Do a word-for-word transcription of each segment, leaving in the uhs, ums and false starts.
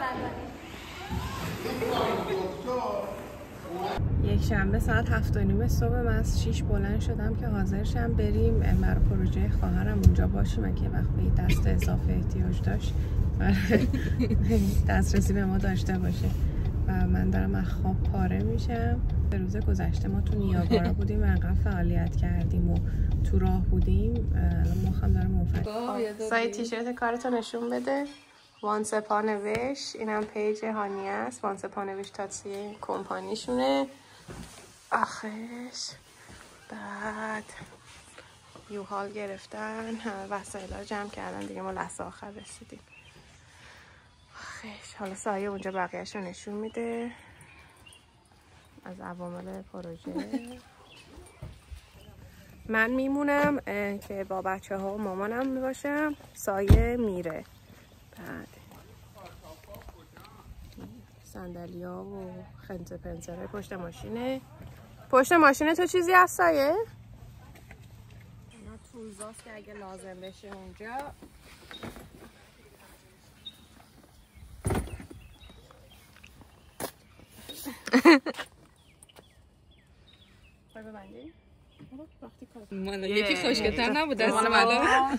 یک شنبه ساعت هفت و نیم صبح من از شیش بلند شدم که حاضر شم بریم برای پروژه خواهرم اونجا باشیم اگه وقت به دست اضافه احتیاج داشت دسترسی به ما داشته باشه. و من دارم از خواب پاره میشم. به روز گذشته ما تو نیاگارا بودیم و انقدر فعالیت کردیم و تو راه بودیم. الان مخم داره منفجر. سایه تیشرت کارتو نشون بده. وانس پانوش، اینم پیج هانیه است. وانس پانوش تاکسی کمپانیشونه. آخرش بعد یوهال گرفتن، همه وسایل ها جمع کردن دیگه. ما لحظه آخر رسیدیم. آخرش حالا سایه اونجا بقیهش رو نشون میده از عوامل پروژه. من میمونم که با بچه ها و مامانم میباشم. سایه میره. بعد صندلی ها و خنزه پنزره پشت ماشینه. پشت ماشینه تو چیزی هست سایه؟ اینا توزاست که اگه لازم بشه اونجا. خواهی ببندی؟ یکی خوشگتر نبود دست مالا.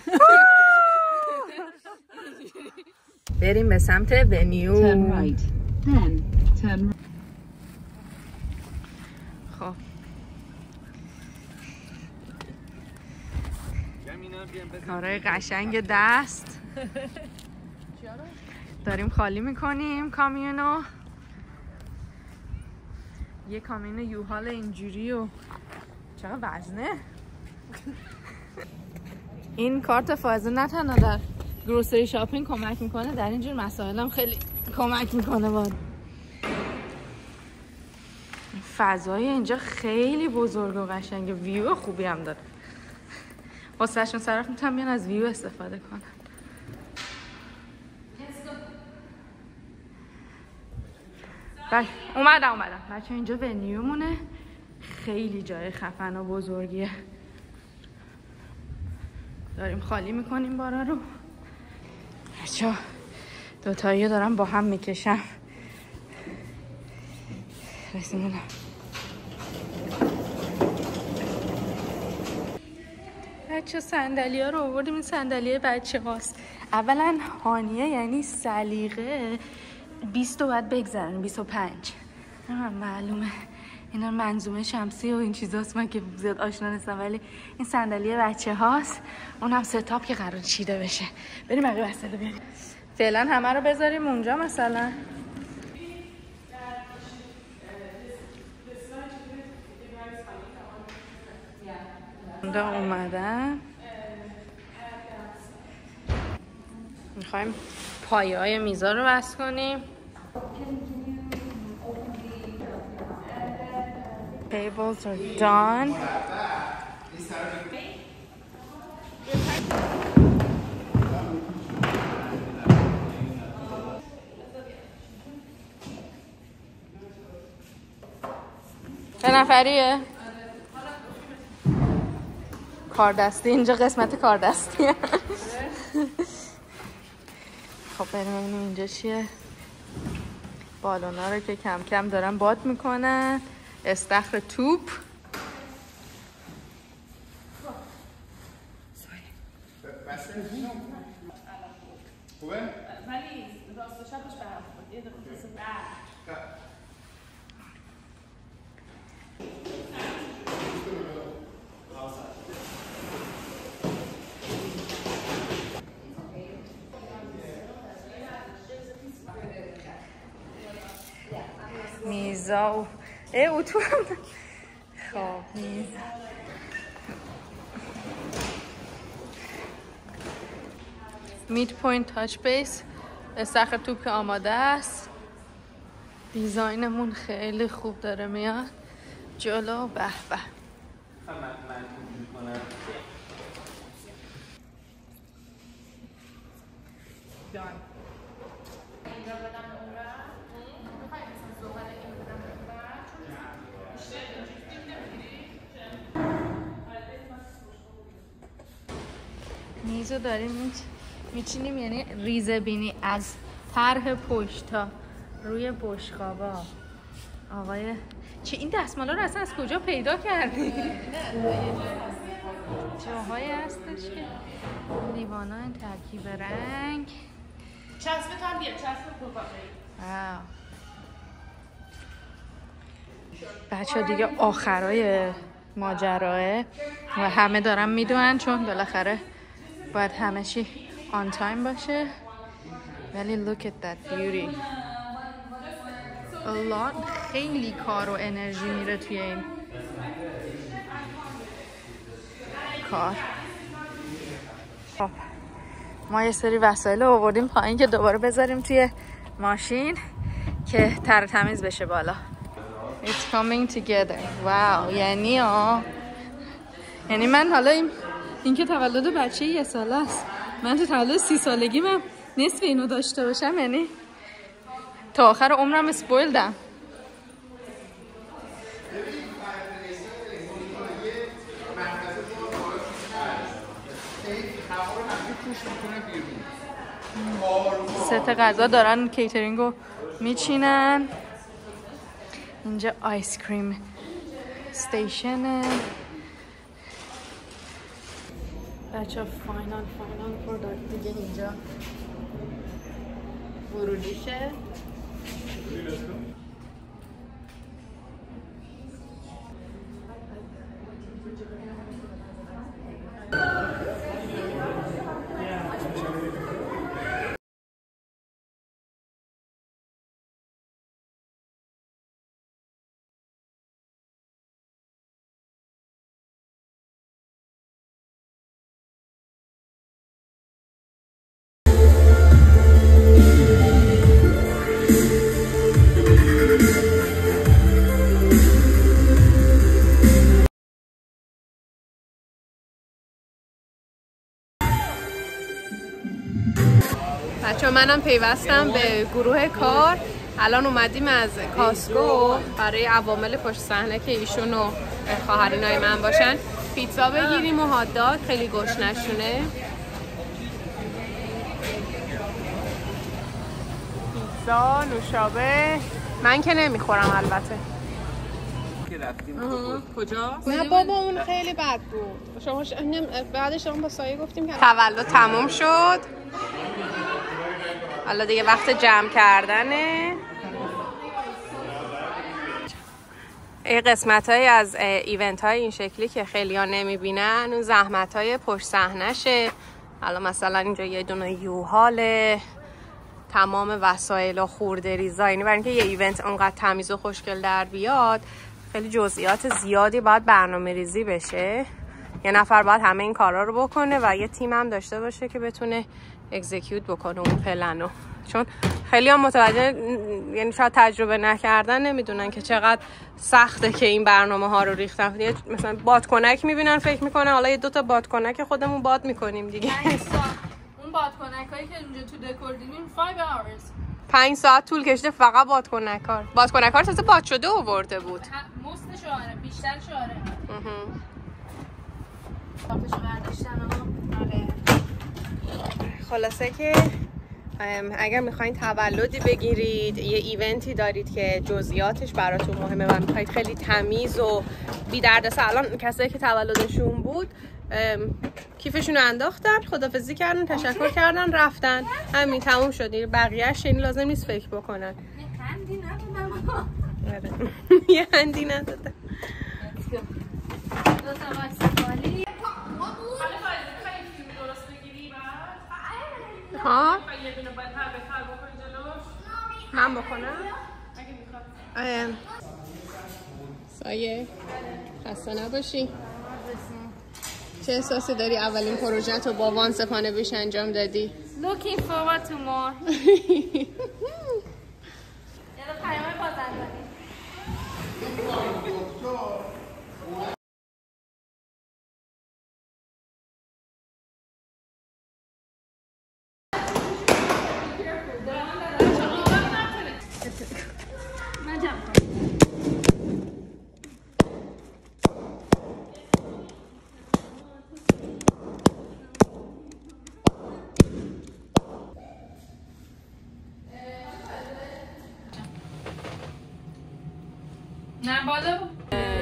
بریم به سمت ونیو. خب کارهای قشنگ دست داریم خالی میکنیم کامیونو. یه کامیون یوهال اینجوری و چقدر وزنه. این کارت فائزه نه تنها در گروسری شاپینگ کمک میکنه، در اینجور مسائل هم خیلی کمک میکنه. باد فضای اینجا خیلی بزرگ و قشنگه. ویو خوبی هم داره. واسهشون صرف میتونم بیان از ویو استفاده کنن. بله اومدم اومدم بچه. اینجا ونیو مونه. خیلی جای خفن و بزرگیه. داریم خالی میکنیم بارا رو. بچه دوتایی دارم با هم میکشم. رسیدونم. بچه صندلی ها رو آوردیم. این صندلی بچه هاست. اولا هانیه یعنی سلیقه بیست رو باید بگذرن. بیست و پنج معلومه. اینا منظومه شمسی و این چیزاست. من که زیاد آشنا نیستم ولی این صندلی بچه هاست. اون هم ستاپ که قرار چیده بشه. بریم بقیه وسایل بیاریم. فعلا همه رو بذاریم اونجا. مثلا اونجا اومدن. میخوایم پایه های میزا رو بس کنیم. Tables are done. چه نفریه؟ کاردستی. اینجا قسمت کاردستیه. خب بریم ببینیم اینجا چیه. بالونا رو که کم کم دارن باد میکنن. استخر توپ. خوبه؟ ولی راست و چپش به هم خورد. یه دقیقه کسی میزا و ای اتو هم. خب میزا میت پوینت تاچ بیس. استخر توپ که آماده است. دیزاینمون خیلی خوب داره میاد جلو. به به. میزو داریم میچینیم، یعنی ریزه بینی از طرح پشتا روی بشقابا. آقای چه این دستمالا رو اصلا از کجا پیدا کردی؟ جاهایی هستش که لیوانای ترکیب رنگ. چسبت هم بیار، چسبت بکن. واو. بچه دیگه آخرای ماجراه و همه دارن میدونن چون بالاخره باید همه چی آن تایم باشه. ولی look at that beauty. a lot. خیلی کار و انرژی میره توی این کار. خب ما یه سری وسایل رو آوردیم پایین که دوباره بذاریم توی ماشین که تر تمیز بشه بالا. It's coming together. واو. یعنی آه یعنی من حالا این این که تولد بچه یه ساله است، من تو تولد سی سالگی من نصف اینو داشته باشم یعنی تا آخر عمرم اسپویلدم. ست غذا دارن کیترینگو میچینن. اینجا آیس کریم استیشنه. بچه فاینال فاینال پروداکت دیگه اینجا ورودیشه. بچه منم پیوستم به گروه کار. الان اومدیم از کاسکو برای عوامل پشت صحنه که ایشون و خواهرینای من باشن پیتزا بگیریم و هات داگ. خیلی گشنشونه. پیتزا، نوشابه. من که نمیخورم البته. کجا؟ نه بابا اون خیلی بد بود. شما ش... بعدش شما با سایه گفتیم که تولد تموم شد. حالا دیگه وقت جمع کردنه. این قسمت های از ایونت های این شکلی که خیلی ها نمی بینن اون زحمت های پشت صحنه شه. حالا مثلا اینجا یه دونه یوهاله، تمام وسایل و خورده ریزا، یعنی برای اینکه یه ایونت اونقدر تمیز و خوشگل در بیاد خیلی جزئیات زیادی باید برنامه ریزی بشه. یه نفر باید همه این کارا رو بکنه و یه تیم هم داشته باشه که بتونه اکزیکیوت بکنه اون پلنو. چون خیلی هم متوجه، یعنی شاید تجربه نکردن نمیدونن که چقدر سخته که این برنامه ها رو ریختن. مثلا بادکنک میبینن فکر میکنن حالا یه دوتا بادکنک خودمون باد میکنیم دیگه. اون بادکنک هایی که اینجا تو دکور دیدیم پنج hours پنج ساعت طول کشیده فقط بادکنک ها. بادکنک ها تازه باد شده آورده بود. مست شعاره بیشتر شعاره. کارتشو برداشتن آره. خلاصه که اگر میخواین تولدی بگیرید، یه ایونتی دارید که جزئیاتش براتون مهمه و میخواید خیلی تمیز و بی دردسر، الان کسایی که تولدشون بود کیفشون رو انداختن، خدافظی کردن، تشکر کردن، رفتن، همین تموم شد. بقیه‌اش این لازم نیست فکر بکنن. یه هندی ندادم. یه هندی ندادم. دو تا واکس خالی. ها؟ من بکنم؟ سایه خسته نباشی. چه احساسی داری اولین پروژه تو با وان سپانه بیش انجام دادی؟ Looking forward to more. یه پیام بازندگی. نه بالا